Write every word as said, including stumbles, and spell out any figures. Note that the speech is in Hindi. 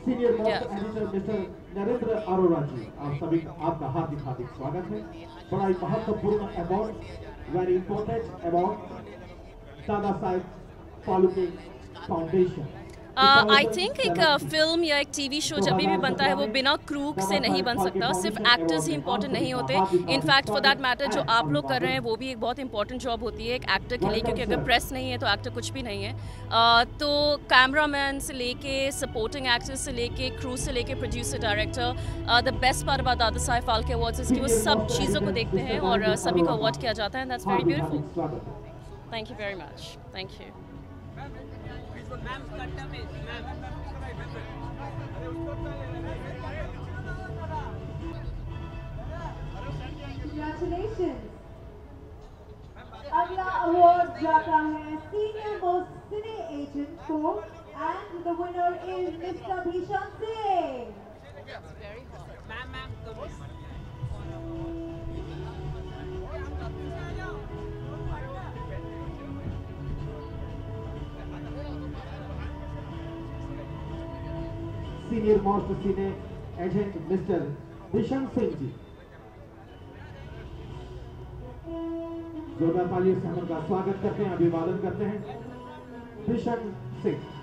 Senior most editor mister Narendra Arora ji, आप सभी आपका हार्दिक हार्दिक स्वागत है। बड़ा ही महत्वपूर्ण award, very important award, Dada Saheb Phalke foundation. I uh, think एक फिल्म uh, या एक टीवी शो जब भी बनता है वो बिना क्रू से नहीं बन सकता। सिर्फ एक्टर्स ही इंपॉर्टेंट नहीं होते। इनफैक्ट फॉर दैट मैटर जो आप लोग कर रहे हैं वो भी एक बहुत इंपॉर्टेंट जॉब होती है एक एक्टर के लिए, क्योंकि अगर प्रेस नहीं है तो एक्टर कुछ भी नहीं है। uh, तो कैमरामैन से लेके सपोर्टिंग एक्टर्स से लेके क्रू से लेके producer director, the best part about Dada Saheb Phalke awards कि वो सब चीज़ों को देखते हैं और uh, सभी को अवार्ड किया जाता है। That's very beautiful. Thank you very much. Thank you. Congratulations. अगला अवार्ड जाता है सीनियर मोस्ट सिने एजेंट को, and the winner is mister Bhishan Singh. Ma'am ma'am senior most cine agent mister Bhishan Singh जी, जोरदार तालियों से हम उनका स्वागत करते हैं, अभिवादन करते हैं। भीषण सिंह।